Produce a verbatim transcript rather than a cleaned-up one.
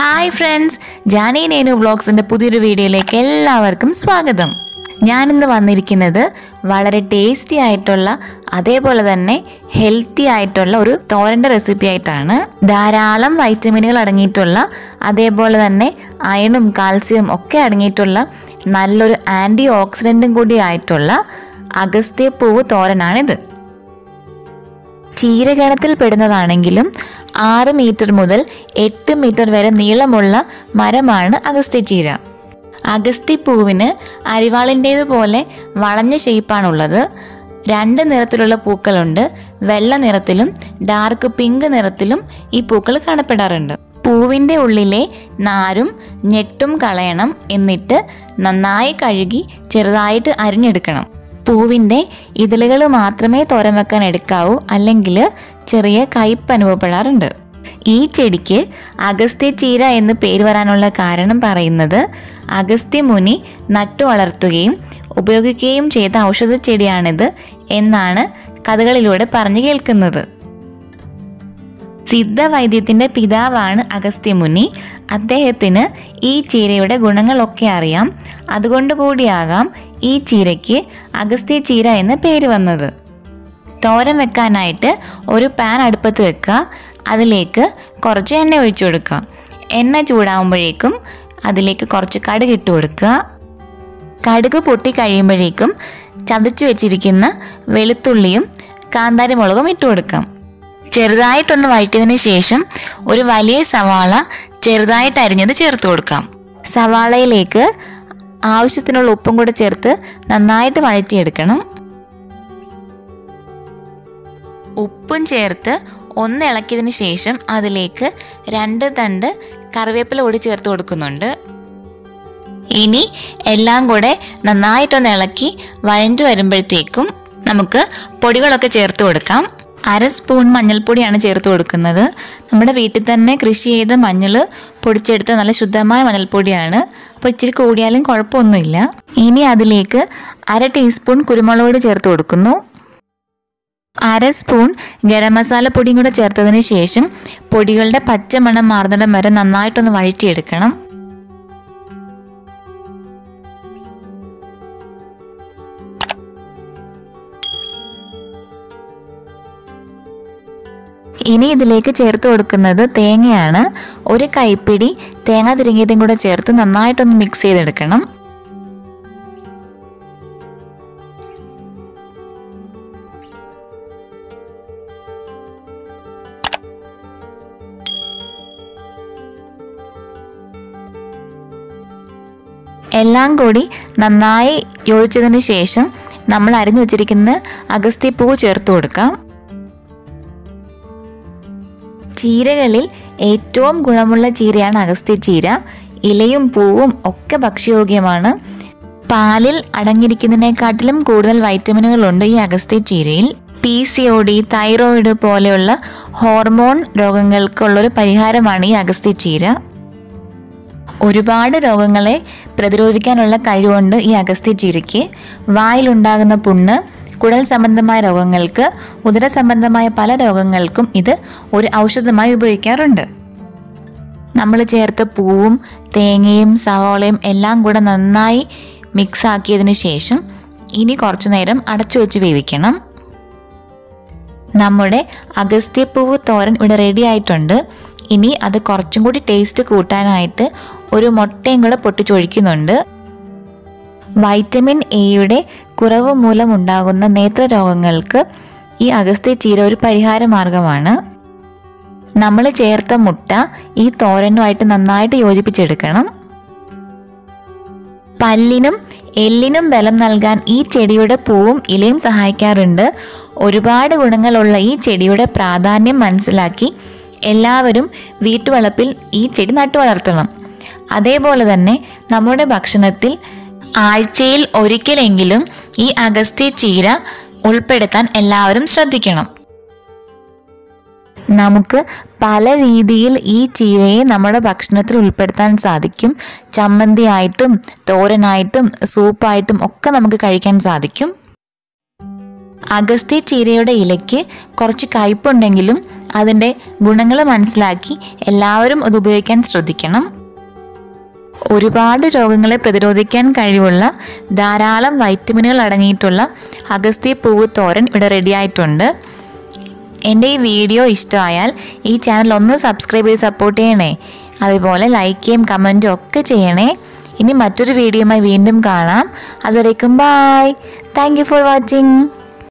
Hi friends, Jani Nenu വ്ളോഗ്സിൻ്റെ പുതിയൊരു വീഡിയോയിലേക്ക് എല്ലാവർക്കും സ്വാഗതം. ഞാനിന്ന് വന്നിരിക്കുന്നത് വളരെ ടേസ്റ്റി ആയിട്ടുള്ള അതേപോലെ തന്നെ ഹെൽത്തി ആയിട്ടുള്ള ഒരു തോരൻ്റെ റെസിപ്പി ആയിട്ടാണ്. ധാരാളം വൈറ്റമിനുകൾ അടങ്ങിയിട്ടുള്ള അതേപോലെ തന്നെ അയണും കാൽസ്യവും ഒക്കെ അടങ്ങിയിട്ടുള്ള നല്ലൊരു ആൻറ്റി ഓക്സിഡൻറ്റും കൂടി ആയിട്ടുള്ള അഗസ്ത്യപ്പൂവ് തോരനാണിത്. ചീരഗണത്തിൽ പെടുന്നതാണെങ്കിലും ആറ് മീറ്റർ മുതൽ എട്ട് മീറ്റർ വരെ നീളമുള്ള മരമാണ് അഗസ്ത്യച്ചീര. അഗസ്ത്യപ്പൂവിന് അരിവാളിൻ്റേതുപോലെ വളഞ്ഞ ഷേപ്പാണുള്ളത്. രണ്ട് നിറത്തിലുള്ള പൂക്കളുണ്ട്. വെള്ള നിറത്തിലും ഡാർക്ക് പിങ്ക് നിറത്തിലും ഈ പൂക്കൾ കാണപ്പെടാറുണ്ട്. പൂവിൻ്റെ ഉള്ളിലെ നാരും ഞെട്ടും കളയണം. എന്നിട്ട് നന്നായി കഴുകി ചെറുതായിട്ട് അരിഞ്ഞെടുക്കണം. പൂവിൻ്റെ ഇതളുകൾ മാത്രമേ തോരൻ വെക്കാൻ എടുക്കാവൂ, അല്ലെങ്കിൽ ചെറിയ കയ്പ്പ് അനുഭവപ്പെടാറുണ്ട്. ഈ ചെടിക്ക് അഗസ്ത്യച്ചീര എന്ന് പേര് വരാനുള്ള കാരണം പറയുന്നത് അഗസ്ത്യമുനി നട്ടു വളർത്തുകയും ഉപയോഗിക്കുകയും ചെയ്ത ഔഷധ ചെടിയാണിത് എന്നാണ് കഥകളിലൂടെ പറഞ്ഞു കേൾക്കുന്നത്. സിദ്ധവൈദ്യത്തിൻ്റെ പിതാവാണ് അഗസ്ത്യമുനി. അദ്ദേഹത്തിന് ഈ ചീരയുടെ ഗുണങ്ങളൊക്കെ അറിയാം. അതുകൊണ്ട് കൂടിയാകാം ഈ ചീരയ്ക്ക് അഗസ്ത്യച്ചീര എന്ന പേര് വന്നത്. തോരൻ വെക്കാനായിട്ട് ഒരു പാൻ അടുപ്പത്ത് വെക്കുക. അതിലേക്ക് കുറച്ച് എണ്ണ ഒഴിച്ചു കൊടുക്കുക. എണ്ണ ചൂടാവുമ്പോഴേക്കും അതിലേക്ക് കുറച്ച് കടുക് ഇട്ട് കൊടുക്കുക. കടുക് പൊട്ടി കഴിയുമ്പോഴേക്കും ചതച്ചു വെച്ചിരിക്കുന്ന വെളുത്തുള്ളിയും കാന്താരി മുളകും ഇട്ട് കൊടുക്കാം. ചെറുതായിട്ടൊന്ന് വഴറ്റിയതിന് ശേഷം ഒരു വലിയ സവാള ചെറുതായിട്ട് അരിഞ്ഞത് ചേർത്ത് കൊടുക്കാം. സവാളയിലേക്ക് ആവശ്യത്തിനുള്ള ഉപ്പും കൂടെ ചേർത്ത് നന്നായിട്ട് വഴറ്റിയെടുക്കണം. ഉപ്പും ചേർത്ത് ഒന്ന് ഇളക്കിയതിന് ശേഷം അതിലേക്ക് രണ്ട് തണ്ട് കറിവേപ്പില കൂടി ചേർത്ത് കൊടുക്കുന്നുണ്ട്. ഇനി എല്ലാം കൂടെ നന്നായിട്ടൊന്ന് ഇളക്കി വഴഞ്ഞു വരുമ്പോഴത്തേക്കും നമുക്ക് പൊടികളൊക്കെ ചേർത്ത് കൊടുക്കാം. അര സ്പൂൺ മഞ്ഞൾപ്പൊടിയാണ് ചേർത്ത് കൊടുക്കുന്നത്. നമ്മുടെ വീട്ടിൽ തന്നെ കൃഷി ചെയ്ത മഞ്ഞൾ പൊടിച്ചെടുത്ത നല്ല ശുദ്ധമായ മഞ്ഞൾപ്പൊടിയാണ്. അപ്പോൾ ഇച്ചിരി കൂടിയാലും കുഴപ്പമൊന്നുമില്ല. ഇനി അതിലേക്ക് അര ടീസ്പൂൺ കുരുമുളക് പൊടി ചേർത്ത് കൊടുക്കുന്നു. അര സ്പൂൺ ഗരം മസാല പൊടിയും കൂടെ ചേർത്തതിന് ശേഷം പൊടികളുടെ പച്ചമണം മാറുന്നിടം വരെ നന്നായിട്ടൊന്ന് വഴറ്റിയെടുക്കണം. ഇനി ഇതിലേക്ക് ചേർത്ത് കൊടുക്കുന്നത് തേങ്ങയാണ്. ഒരു കൈപ്പിടി തേങ്ങ തിരിങ്ങിയതും കൂടെ ചേർത്ത് നന്നായിട്ടൊന്ന് മിക്സ് ചെയ്തെടുക്കണം. എല്ലാം കൂടി നന്നായി യോജിച്ചതിന് ശേഷം നമ്മൾ അരിഞ്ഞു വെച്ചിരിക്കുന്ന അഗസ്ത്യപ്പൂവ് ചേർത്ത് കൊടുക്കാം. ചീരകളിൽ ഏറ്റവും ഗുണമുള്ള ചീരയാണ് അഗസ്ത്യച്ചീര. ഇലയും പൂവും ഒക്കെ ഭക്ഷ്യയോഗ്യമാണ്. പാലിൽ അടങ്ങിയിരിക്കുന്നതിനെക്കാട്ടിലും കൂടുതൽ വൈറ്റമിനുകളുണ്ട് ഈ അഗസ്ത്യച്ചീരയിൽ. P C O D, thyroid പോലെയുള്ള ഹോർമോൺ രോഗങ്ങൾക്കുള്ളൊരു പരിഹാരമാണ് ഈ അഗസ്ത്യച്ചീര. ഒരുപാട് രോഗങ്ങളെ പ്രതിരോധിക്കാനുള്ള കഴിവുണ്ട് ഈ അഗസ്ത്യച്ചീരയ്ക്ക്. വായിലുണ്ടാകുന്ന പുണ്ണ്, കുടൽ സംബന്ധമായ രോഗങ്ങൾക്ക്, ഉദര സംബന്ധമായ പല രോഗങ്ങൾക്കും ഇത് ഒരു ഔഷധമായി ഉപയോഗിക്കാറുണ്ട്. നമ്മൾ ചേർത്ത പൂവും തേങ്ങയും സവാളയും എല്ലാം കൂടെ നന്നായി മിക്സ് ആക്കിയതിന് ശേഷം ഇനി കുറച്ചു നേരം അടച്ചു വെച്ച് വേവിക്കണം. നമ്മുടെ അഗസ്ത്യപ്പൂവ് തോരൻ ഇവിടെ റെഡി ആയിട്ടുണ്ട്. ഇനി അത് കുറച്ചും കൂടി ടേസ്റ്റ് കൂട്ടാനായിട്ട് ഒരു മുട്ടയും കൂടെ പൊട്ടിച്ചൊഴിക്കുന്നുണ്ട്. വൈറ്റമിൻ എയുടെ കുറവ് മൂലം ഉണ്ടാകുന്ന നേത്രരോഗങ്ങൾക്ക് ഈ അഗസ്ത്യച്ചീര ഒരു പരിഹാര മാർഗമാണ്. നമ്മൾ ചേർത്ത മുട്ട ഈ തോരനുമായിട്ട് നന്നായിട്ട് യോജിപ്പിച്ചെടുക്കണം. പല്ലിനും എല്ലിനും ബലം നൽകാൻ ഈ ചെടിയുടെ പൂവും ഇലയും സഹായിക്കാറുണ്ട്. ഒരുപാട് ഗുണങ്ങളുള്ള ഈ ചെടിയുടെ പ്രാധാന്യം മനസ്സിലാക്കി എല്ലാവരും വീട്ടുവളപ്പിൽ ഈ ചെടി നട്ടു വളർത്തണം. അതേപോലെ തന്നെ നമ്മുടെ ഭക്ഷണത്തിൽ ആഴ്ചയിൽ ഒരിക്കലെങ്കിലും ഈ അഗസ്ത്യച്ചീര ഉൾപ്പെടുത്താൻ എല്ലാവരും ശ്രദ്ധിക്കണം. നമുക്ക് പല രീതിയിൽ ഈ ചീരയെ നമ്മുടെ ഭക്ഷണത്തിൽ ഉൾപ്പെടുത്താൻ സാധിക്കും. ചമ്മന്തി ആയിട്ടും തോരനായിട്ടും സൂപ്പായിട്ടും ഒക്കെ നമുക്ക് കഴിക്കാൻ സാധിക്കും. അഗസ്ത്യ ചീരയുടെ ഇലയ്ക്ക് കുറച്ച് കയ്പുണ്ടെങ്കിലും അതിൻ്റെ ഗുണങ്ങൾ മനസ്സിലാക്കി എല്ലാവരും അത് ഉപയോഗിക്കാൻ ശ്രദ്ധിക്കണം. ഒരുപാട് രോഗങ്ങളെ പ്രതിരോധിക്കാൻ കഴിവുള്ള ധാരാളം വൈറ്റമിനുകൾ അടങ്ങിയിട്ടുള്ള അഗസ്ത്യ പൂവ് തോരൻ ഇവിടെ റെഡി ആയിട്ടുണ്ട്. എൻ്റെ ഈ വീഡിയോ ഇഷ്ടമായാൽ ഈ ചാനൽ ഒന്ന് സബ്സ്ക്രൈബ് ചെയ്ത് സപ്പോർട്ട് ചെയ്യണേ. അതുപോലെ ലൈക്കും കമൻറ്റും ഒക്കെ ചെയ്യണേ. ഇനി മറ്റൊരു വീഡിയോയുമായി വീണ്ടും കാണാം. അതുവരേക്കും bye. Thank you for watching.